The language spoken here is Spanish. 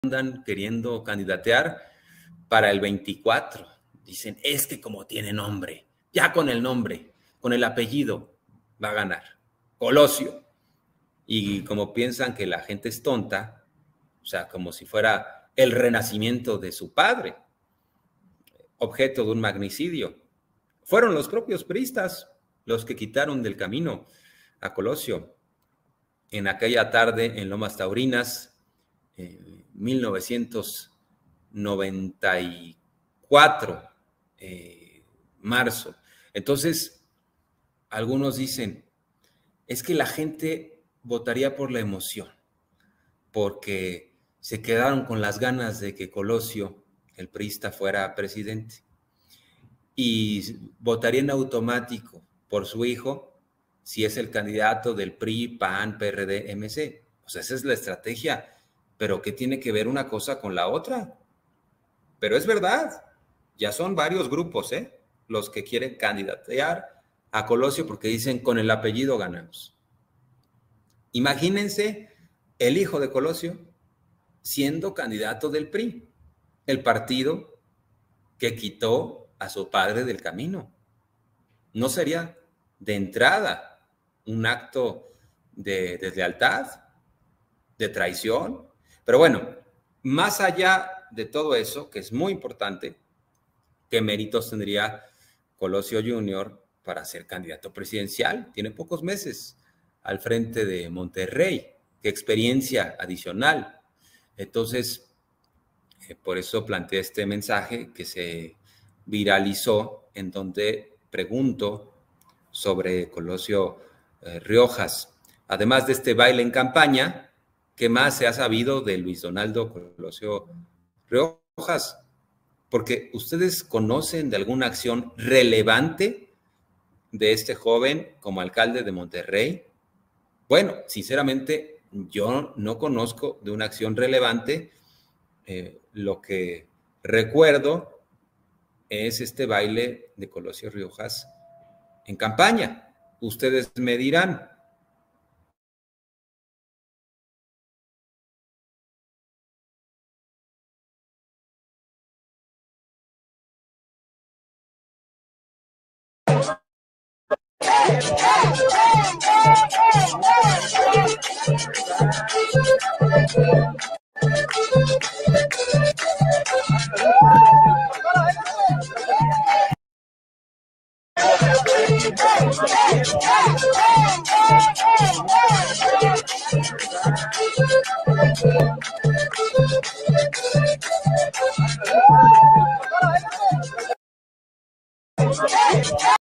andan queriendo candidatear para el 24. Dicen, es que como tiene nombre, ya con el nombre, con el apellido, va a ganar. Colosio. Y como piensan que la gente es tonta, o sea, como si fuera el renacimiento de su padre, objeto de un magnicidio. Fueron los propios priistas los que quitaron del camino a Colosio. En aquella tarde en Lomas Taurinas, 1994, marzo. Entonces, algunos dicen, es que la gente votaría por la emoción, porque se quedaron con las ganas de que Colosio, el priista, fuera presidente. Y votaría en automático por su hijo si es el candidato del PRI, PAN, PRD, MC. O sea, esa es la estrategia. Pero ¿qué tiene que ver una cosa con la otra? Pero es verdad, ya son varios grupos, los que quieren candidatear a Colosio porque dicen con el apellido ganamos. Imagínense el hijo de Colosio siendo candidato del PRI, el partido que quitó a su padre del camino. ¿No sería de entrada un acto de deslealtad, de traición? Pero bueno, más allá de todo eso, que es muy importante, ¿qué méritos tendría Colosio Jr. para ser candidato presidencial? Tiene pocos meses al frente de Monterrey. ¿Qué experiencia adicional? Entonces, por eso planteé este mensaje que se viralizó, en donde pregunto sobre Colosio Riojas. Además de este baile en campaña, ¿qué más se ha sabido de Luis Donaldo Colosio Riojas? Porque ustedes conocen de alguna acción relevante de este joven como alcalde de Monterrey. Bueno, sinceramente, yo no conozco de una acción relevante. Lo que recuerdo es este baile de Colosio Riojas en campaña. Ustedes me dirán.